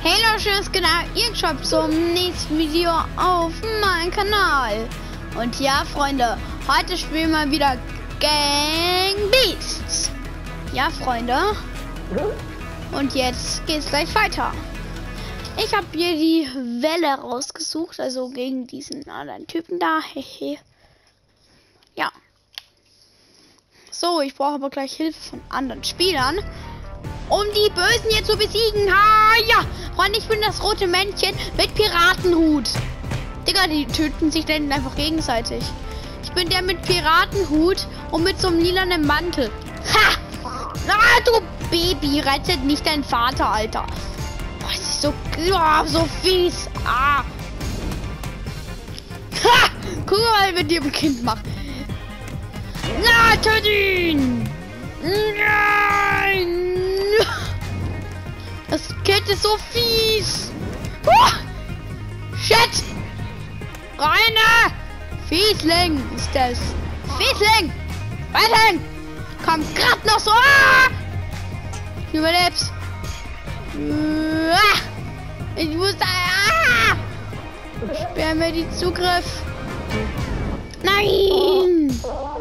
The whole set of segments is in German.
Hallo, schönes genau, ihr schaut zum nächsten Video auf meinem Kanal. Und ja, Freunde, heute spielen wir wieder Gang Beasts. Ja, Freunde. Und jetzt geht's gleich weiter. Ich habe hier die Welle rausgesucht, also gegen diesen anderen Typen da. Hehe. Ja. So, ich brauche aber gleich Hilfe von anderen Spielern, um die Bösen hier zu besiegen. Ha, ja. Freunde, ich bin das rote Männchen mit Piratenhut. Digga, die töten sich dann einfach gegenseitig. Ich bin der mit Piratenhut und mit so einem lilanen Mantel. Ha! Ah, du Baby, rettet nicht deinen Vater, Alter. Boah, es ist so, so fies. Ah. Ha! Guck mal, mit dem Kind macht. Na, töt ihn! Nein! Das Kind ist so fies! Shit! Reine! Fiesling ist das! Fiesling! Fiesling! Kommt grad noch so! Ah! Ich überleb's! Ich muss da... Ah! Sperr mir die Zugriff! Nein!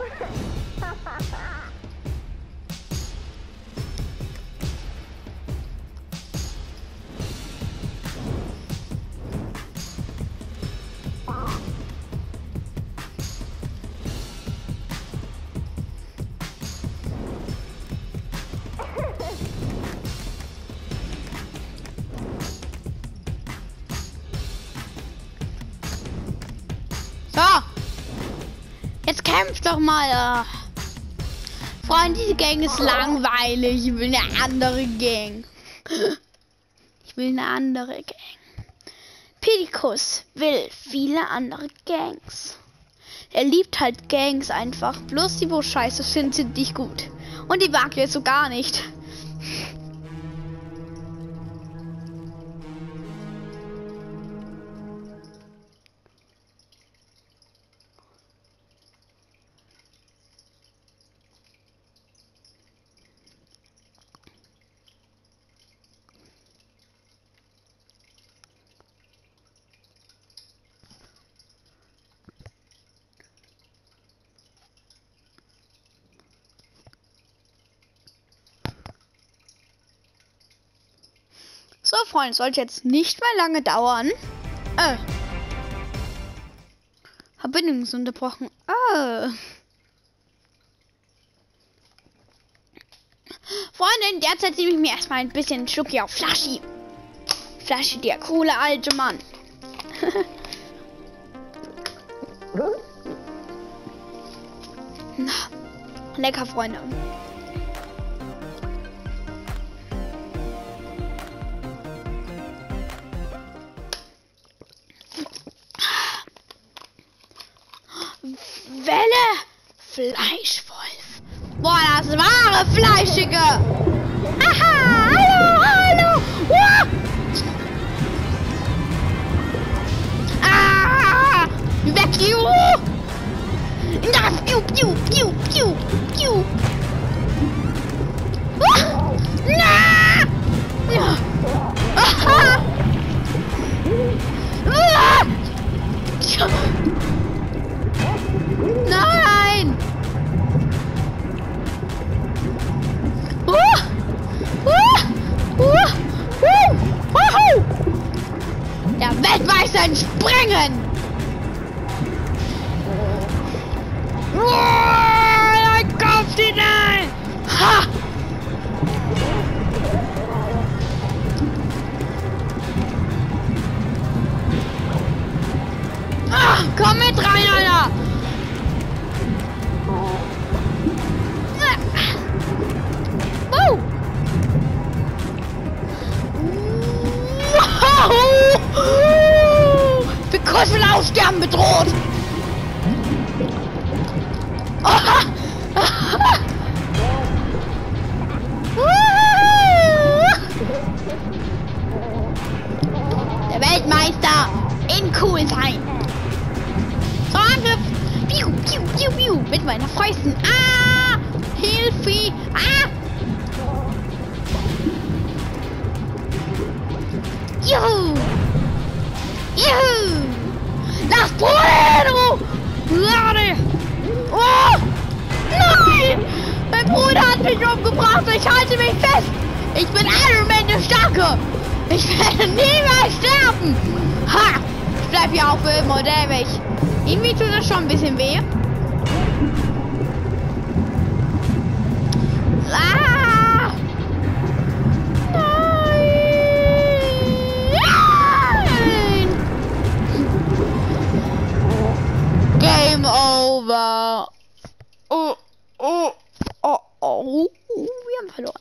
So, jetzt kämpft doch mal. Freunde, diese Gang ist langweilig. Ich will eine andere Gang. Ich will eine andere Gang. Pidikus will viele andere Gangs. Er liebt halt Gangs einfach. Bloß die, wo scheiße sind nicht gut. Und die mag er so gar nicht. So, Freunde, sollte jetzt nicht mehr lange dauern. Verbindung ist unterbrochen. Freunde, in der Zeit nehme ich mir erstmal ein bisschen Schluck hier auf Flaschi. Flaschi, der coole alte Mann. Lecker, Freunde. Welle! Fleischwolf! Boah, das wahre Fleischige! Haha! Hallo! Hallo! Ah! Weg, you! Na, piu, piu, piu, piu, piu! Na! Aha! Nein! Der Weltmeister in Springen! Er kauft ihn ein! Ha! Ah, komm mit rein, Alter! Wir kurz mit Aussterben bedroht. Der Weltmeister in cool sein. So, Angriff. Piu, piu, piu, piu. Mit meinen Fäusten. Ah! Hilfe! Ah! Juhu! Juhu! Lass Bruder! Warte! Oh! Nein! Mein Bruder hat mich umgebracht. Ich halte mich fest. Ich bin Iron Man, der Starke. Ich werde niemals sterben. Ha! Ich bleib hier auch für immer und ewig. Irgendwie tut das schon ein bisschen weh. Ah! Nein! Game over. Oh, oh, oh, oh. Wir haben verloren.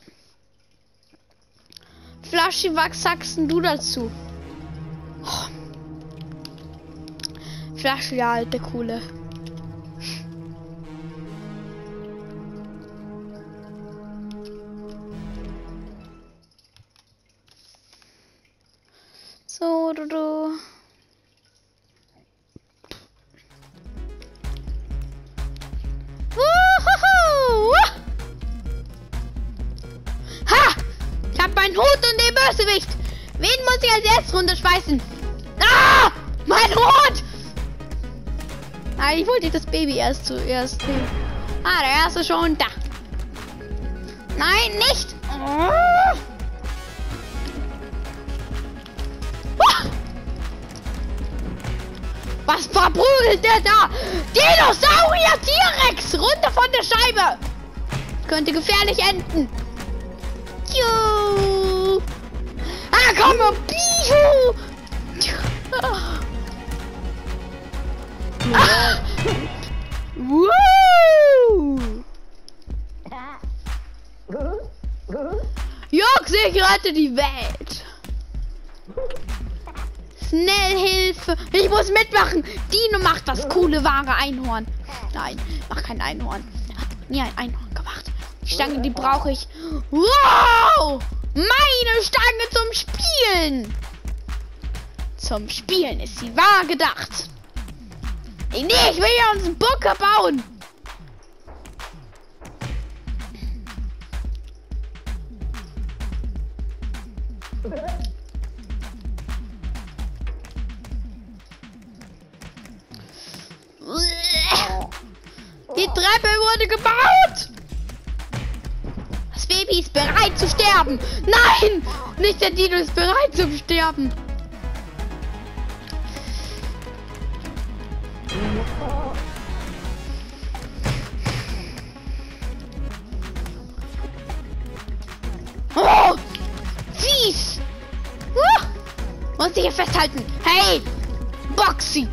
Flaschi, was sagst denn du dazu? Oh. Flaschi, ja, alte Coole. So, du. Ha! Ich hab meinen Hut und den Bösewicht. Wen muss ich als erstes runterschmeißen? Ah! Mein Hut! Nein, ich wollte das Baby erst zuerst nehmen. Ah, der erste schon da. Nein, nicht! Oh. Was verprügelt der da? Dinosaurier T-Rex! Runter von der Scheibe! Könnte gefährlich enden. Juhu. Ah, komm! Bihu. Ah. Woo. Jungs, ich rette die Welt. Schnellhilfe. Ich muss mitmachen. Dino macht das coole, wahre Einhorn. Nein, mach kein Einhorn. Hat nie ein Einhorn gemacht. Die Stange, die brauche ich. Wow! Meine Stange zum Spielen. Zum Spielen ist sie wahr gedacht. Nee, ich will ja uns einen Bunker bauen. Die Treppe wurde gebaut. Das Baby ist bereit zu sterben. Nein, nicht der Dino ist bereit zu sterben. Oh, fies. Muss ich hier festhalten. Hey, Boxy.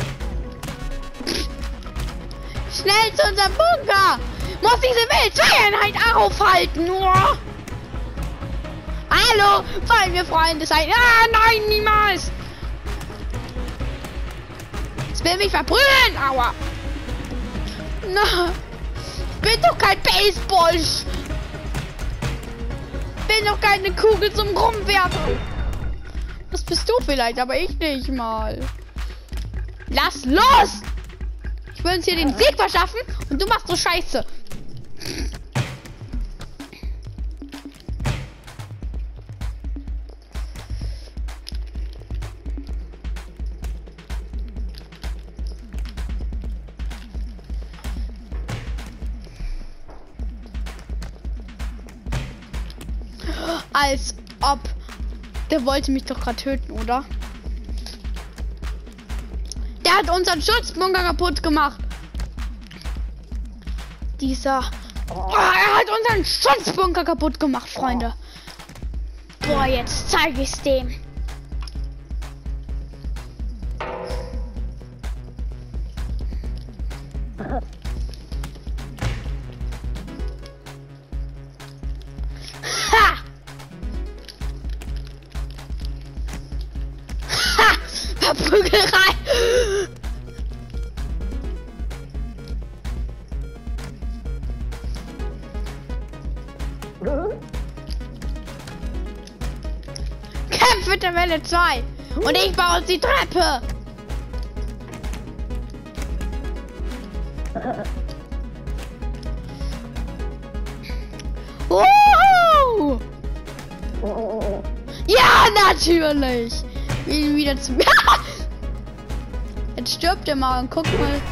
Schnell zu unserem Bunker. Muss diese Wildeinheit aufhalten. Oh. Hallo, wollen wir Freunde sein? Ah, nein, niemals. Es will mich verbrühen. Aua. Na, ich bin doch kein Baseball. Ich bin doch keine Kugel zum Rumwerfen. Das bist du vielleicht, aber ich nicht mal. Lass los! Ich will uns hier den Sieg verschaffen und du machst so Scheiße. Als ob. Der wollte mich doch gerade töten, oder? Der hat unseren Schutzbunker kaputt gemacht. Dieser. Oh, er hat unseren Schutzbunker kaputt gemacht, Freunde. Boah, jetzt zeige ich's dem. Verprügelei. Kämpf mit der Welle 2 und ich baue uns die Treppe. Woohoo! Ja, natürlich. Ihn wieder zu mir. Jetzt stirbt er mal und guck mal.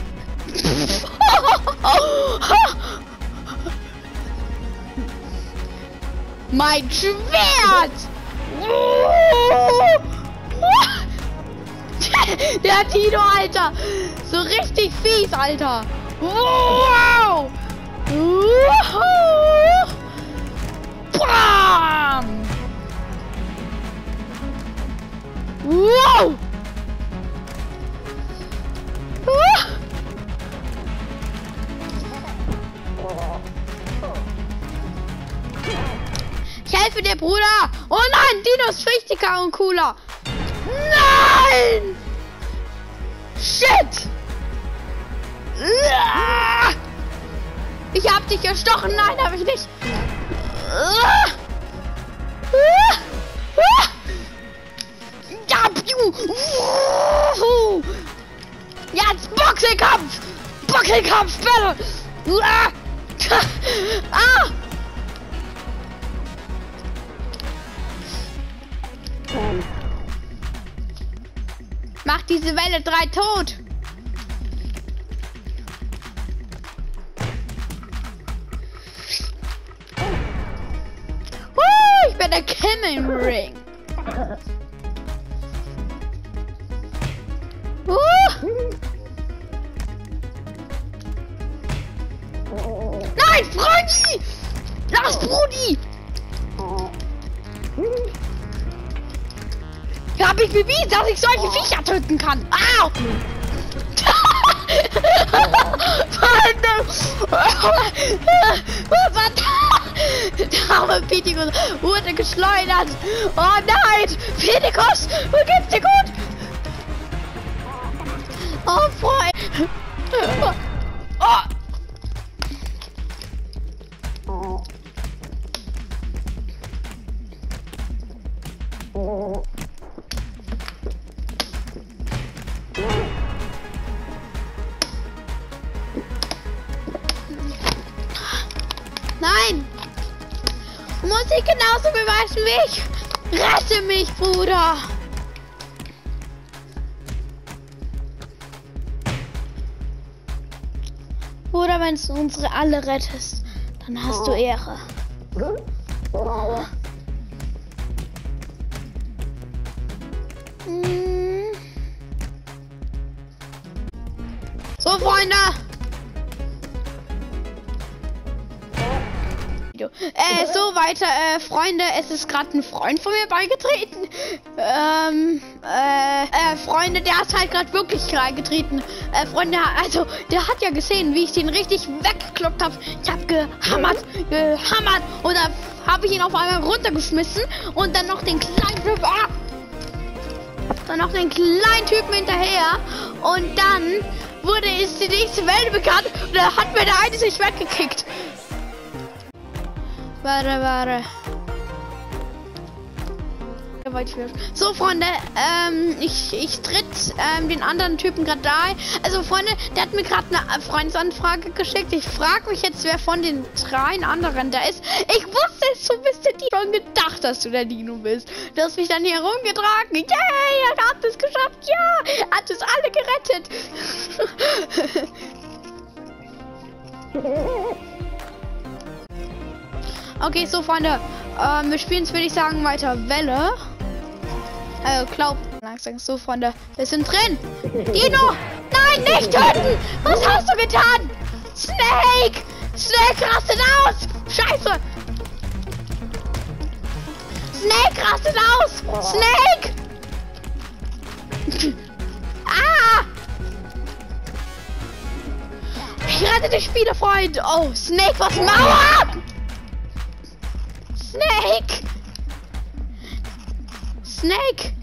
Mein Schwert! Der Tino, Alter! So richtig fies, Alter! Wow! Bam! Wow! Ich helfe dir, Bruder! Oh nein, Dino ist wichtiger und cooler! Nein! Shit! Ich hab dich erstochen! Nein, hab ich nicht! Ja, jetzt Boxenkampf! Boxenkampf, Battle! Ah! Mach diese Welle 3 tot! Ich bin der Kim im Ring! Nein, Brudi! Lass Brudi! Ja, hab ich bewiesen, dass ich solche Viecher töten kann. Au! Der arme Pitikus wurde geschleudert. Oh nein! Pitikus, wo geht's dir gut? Oh, Freund! Oh! Nein! Du musst dich genauso beweisen wie ich! Rette mich, Bruder! Bruder, wenn du unsere alle rettest, dann hast du Ehre. So, Freunde! So weiter, Freunde, es ist gerade ein Freund von mir beigetreten. Freunde, der ist halt gerade wirklich reingetreten. Freunde, also, der hat ja gesehen, wie ich den richtig weggekloppt habe. Ich habe gehammert und dann habe ich ihn auf einmal runtergeschmissen und dann noch den kleinen Typen, dann noch den kleinen Typen hinterher und dann ist die nächste Welle bekannt und da hat mir der eine sich weggekickt. Warte. So, Freunde, ich tritt den anderen Typen gerade da. Also, Freunde, der hat mir gerade eine Freundsanfrage geschickt. Ich frage mich jetzt, wer von den 3 anderen da ist. Ich wusste es, so bist du schon gedacht, dass du der Dino bist. Du hast mich dann hier rumgetragen. Yay, er hat es geschafft. Ja, er hat es alle gerettet. Okay, so, Freunde, wir spielen es, würde ich sagen, weiter Welle. Glaub, langsam. So, Freunde, wir sind drin. Dino! Nein, nicht töten! Was hast du getan? Snake! Snake rastet aus! Scheiße! Snake rastet aus! Snake! Ah! Ich rette dich wieder, Freund! Oh, Snake, was Mauer! Snake! Snake!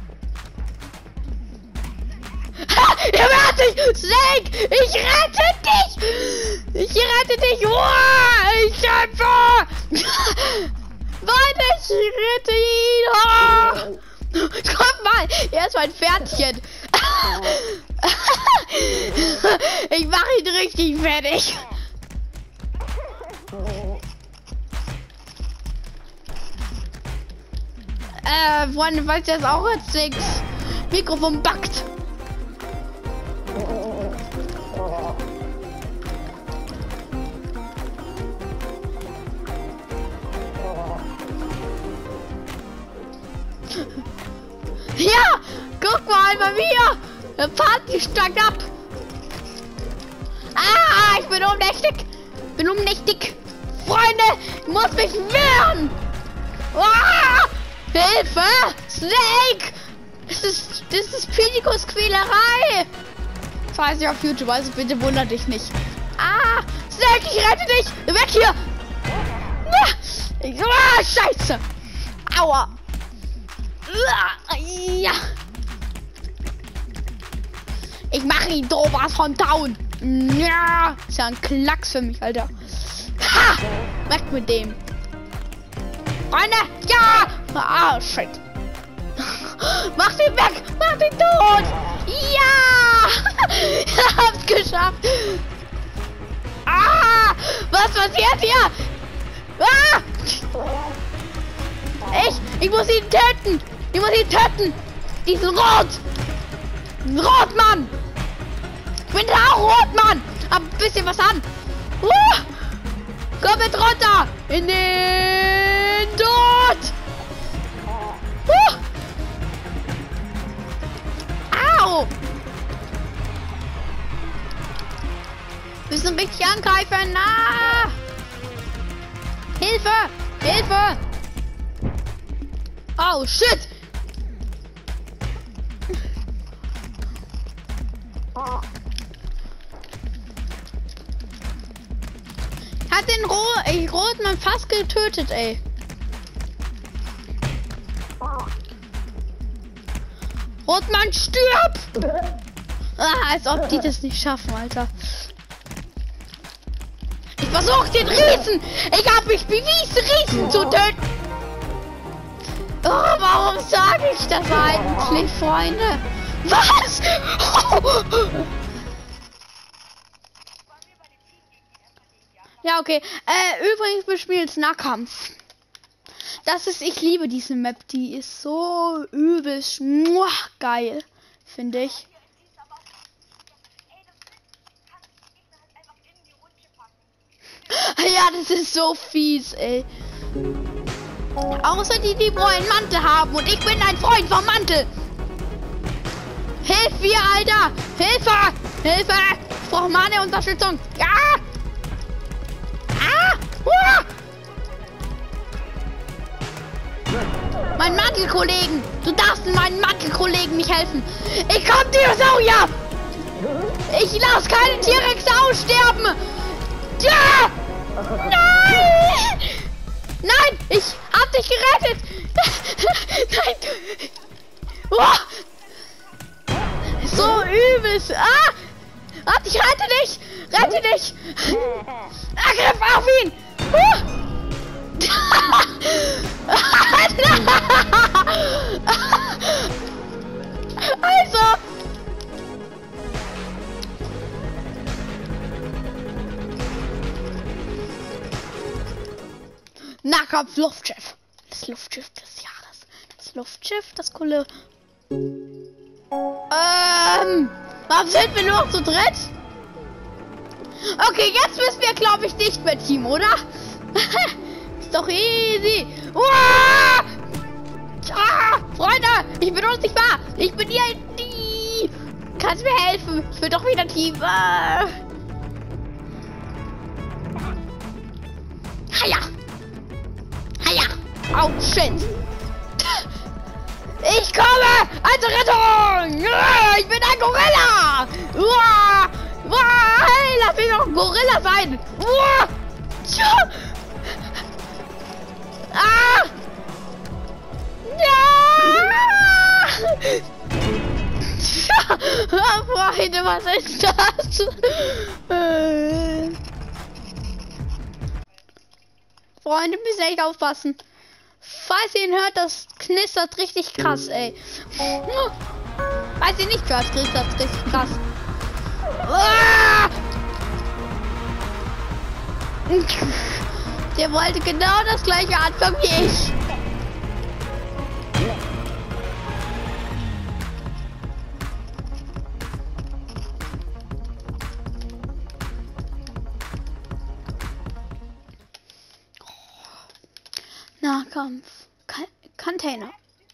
Ha! Er wird dich! Snake! Ich rette dich! Ich rette dich! Uah! Ich kämpfe! Warte, ich rette ihn! Oh! Komm mal! Er ist mein Pferdchen! Ich mache ihn richtig fertig! Freunde, falls ihr das auch jetzt seht, Mikrofon backt. Ja, guck mal bei mir. Der Party steigt ab. Ah, ich bin ohnmächtig. Freunde, ich muss mich wehren. Ah, Hilfe! Snake! Das ist Pinikus Quälerei! Das weiß ich auf YouTube, also bitte wundere dich nicht. Ah! Snake, ich rette dich! Weg hier! Ah, Scheiße! Aua! Ja! Ich mache ihn sowas von down! Ja! Ist ja ein Klacks für mich, Alter. Ha! Weg mit dem! Freunde! Ja! Ah, shit! Mach den weg! Mach den tot! Ja! Ich hab's geschafft! Ah! Was passiert hier? Ah! Ich muss ihn töten! Ich muss ihn töten! Diesen Rotmann! Ich bin da auch Rotmann! Hab ein bisschen was an! Komm mit runter! In den Tod! Au! Müssen richtig angreifen! Ah! Hilfe! Hilfe! Oh shit! Hat den Rotmann fast getötet, ey. Rotmann, stirb! Ah, als ob die das nicht schaffen, Alter. Ich versuche den Riesen! Ich habe mich bewiesen, Riesen zu töten! Oh, warum sage ich das eigentlich, Freunde? Was? Ja, okay. Übrigens, wir spielen jetzt Nahkampf. Ich liebe diese Map. Die ist so übelst geil, finde ich. Ja, das ist so fies, ey. Außer die einen Mantel haben. Und ich bin ein Freund vom Mantel. Hilf mir, Alter! Hilfe! Hilfe! Ich brauche meine Unterstützung. Ja! Ah! Mein Mantelkollegen! Du darfst meinen Mantelkollegen nicht helfen! Ich komm, Dinosaurier! Ich lasse keine T-Rex aussterben! Ja! Nein! Nein! Ich hab dich gerettet! Nein! Oh! So übelst! Ah! Warte, ich rette dich! Rette dich! Angriff auf ihn! Also! Nahkampf Luftschiff. Das Luftschiff des Jahres. Das Luftschiff, das coole. Warum sind wir nur noch zu dritt? Okay, jetzt müssen wir, glaube ich, nicht mehr Team, oder? Ist doch easy. Uah! Ah, Freunde, ich bin unsichtbar. Ich bin hier. Kannst mir helfen? Ich will doch wieder Team. Haja. Haja. Oh, shit. Ich komme als Rettung. Ich bin ein Gorilla. Uah! Uah! Hey, lass mich doch ein Gorilla sein. Uah! Ah! Ja! Freunde, was ist das? Freunde, müssen echt aufpassen. Falls ihr ihn hört, das knistert richtig krass, ey. Falls ihr nicht hört, knistert richtig krass. Ah! Der wollte genau das gleiche anfangen wie ich. Nahkampf. Container.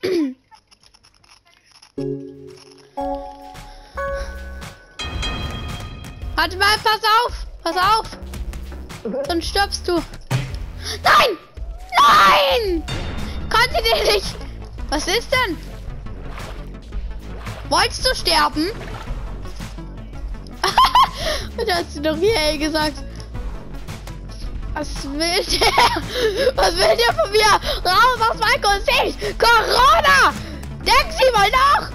Warte mal, pass auf! Pass auf! Sonst stirbst du. Nein! Nein! Konnte dir nicht! Was ist denn? Wolltest du sterben? Da hast du doch hier gesagt. Was will der? Was will der von mir? Raus aus meinem Gesicht! Corona! Denk sie mal nach!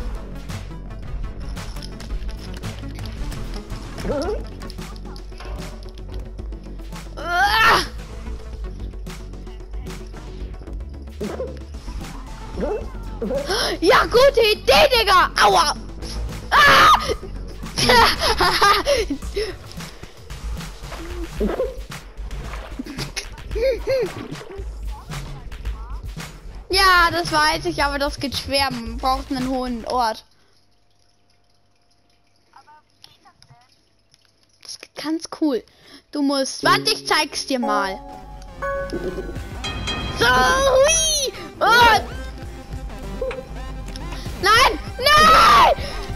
Ah! Ja, gute Idee, Digga! Aua! Ah! Ja, das weiß ich, aber das geht schwer. Man braucht einen hohen Ort. Das geht ganz cool. Du musst... Warte, ich zeig's dir mal. So, hui! Oh. Nein! Nein!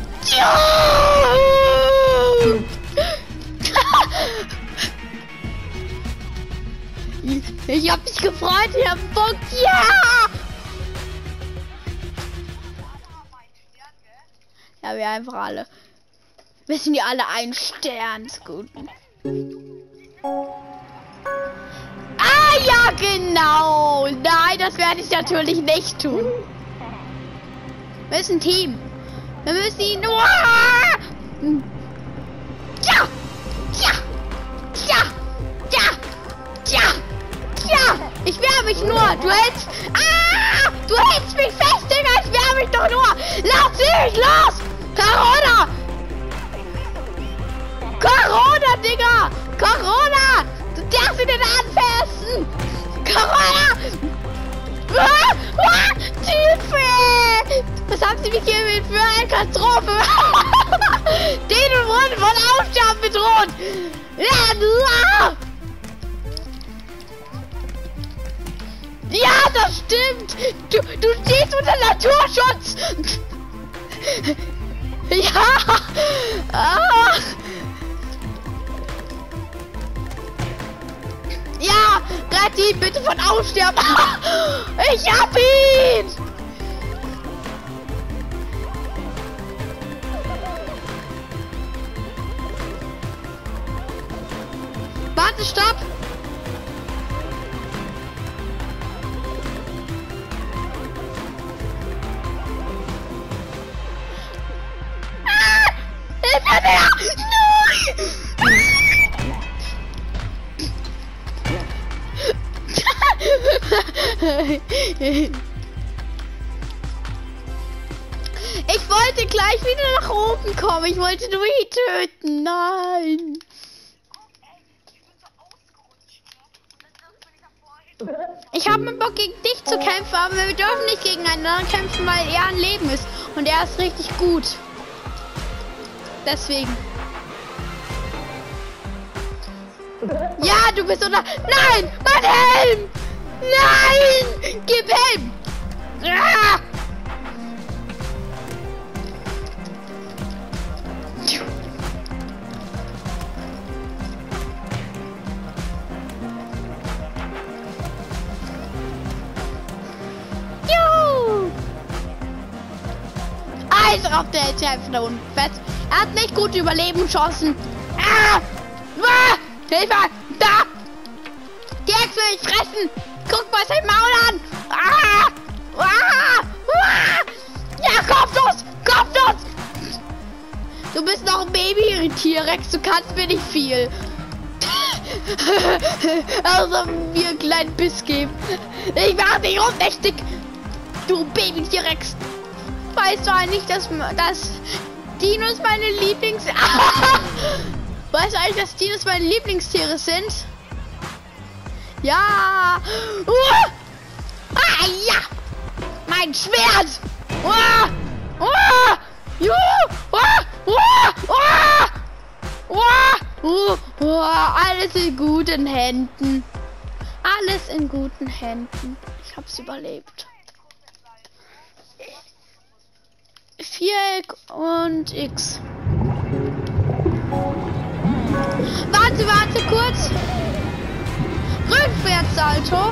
Ich hab mich gefreut, ich hab Bock, ja! Ja, wir einfach alle. Wir sind ja alle ein Stern, ist gut. Ah, ja, genau! Nein, das werde ich natürlich nicht tun. Wir sind ein Team. Wir müssen ihn... Uah! Ja! Ja! Ja! Ja! Ja! Ja! Ich wehre mich nur! Du hältst... Ah! Du hältst mich fest, Digga! Ich wehre mich doch nur! Lass mich los! Corona! Corona, Digga! Corona! Du darfst ihn nicht anfassen! Corona! Ah! Ah! Hilfe! Was haben sie mich hier für eine Katastrophe? Denen wurden von Aussterben bedroht! Ja! Ja, das stimmt! Du stehst unter Naturschutz! Ja! Ah. Ja! Rett ihn bitte von Aussterben! Ich hab ihn! Warte, stopp! Ich wollte gleich wieder nach oben kommen. Ich wollte nur ihn töten. Nein. Ich habe einen Bock gegen dich zu kämpfen, aber wir dürfen nicht gegeneinander kämpfen, weil er ein Leben ist. Und er ist richtig gut. Deswegen. Ja, du bist unter... Nein! Mein Helm! Nein! Gib Helm! Ah! Juhu! Alter, auf der Helm da unten. Fett. Er hat nicht gute Überlebenschancen. Ah! Ah! Hilfe! Da! Die Hexe will ich fressen! Guck mal sein Maul an! Ah! Ah! Ah! Ja, kopflos! Kopflos! Du bist noch ein Baby, T-Rex. Du kannst mir nicht viel. Also mir einen kleinen Biss geben. Ich mach dich ohnmächtig! Du Baby T-Rex! Weißt du eigentlich, dass Dinos meine Lieblings... Weißt du eigentlich, dass Dinos meine Lieblingstiere sind? Ja! Ah, ja! Mein Schwert! Alles in guten Händen. Alles in guten Händen. Ich Ich hab's überlebt. Viereck und X. Warte kurz. Rückwärtssalto.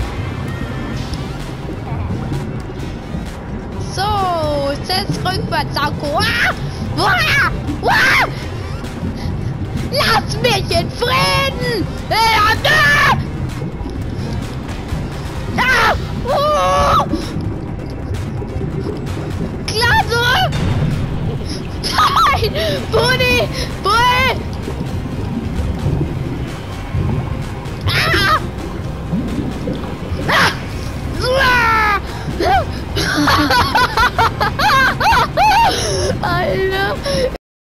So, jetzt Rückwärtssalto. Lass mich in Frieden! Klar zurück! Nein! Boni! Bull! Alter!